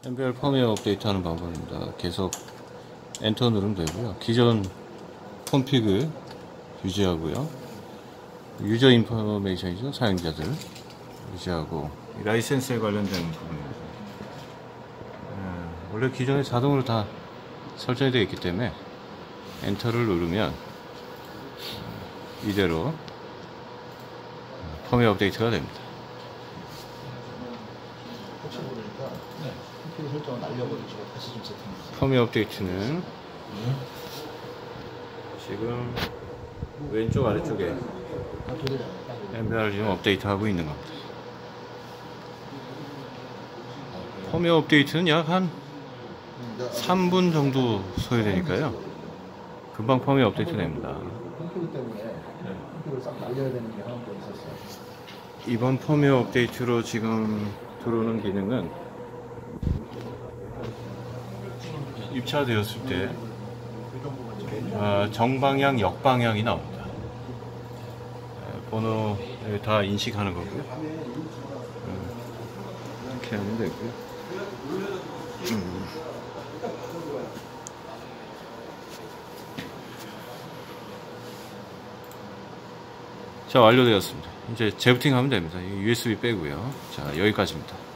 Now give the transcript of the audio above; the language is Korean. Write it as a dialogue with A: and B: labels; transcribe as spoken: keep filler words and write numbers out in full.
A: 엠비알 펌웨어 업데이트하는 방법입니다. 계속 엔터 누르면 되고요. 기존 콘피그 유지하고요. 유저 인포메이션이죠. 사용자들 유지하고 라이센스에 관련된 부분입니다. 원래 기존에 자동으로 다 설정이 되어 있기 때문에 엔터를 누르면 이대로 펌웨어 업데이트가 됩니다.
B: 혹시 모르니까 네. 컴퓨터 설정을 날려버리시고 다시 좀 세팅해주세요.
A: 펌웨어 업데이트는 지금 왼쪽 아래쪽에 엠비알을 지금 업데이트하고 있는 겁니다. 펌웨어 업데이트는 약 한 삼 분 정도 소요되니까요. 금방 펌웨어 업데이트 됩니다.
B: 컴퓨터 때문에 컴퓨터를 싹 날려야 되는 게 하나 더 있었어요.
A: 이번 펌웨어 업데이트로 지금 들어오는 기능은 입차되었을 때 어, 정방향, 역방향이 나옵니다. 번호 다 인식하는 거고요. 이렇게 하면 되고요. 음. 자, 완료되었습니다. 이제 재부팅 하면 됩니다. 유에스비 빼고요. 자, 여기까지입니다.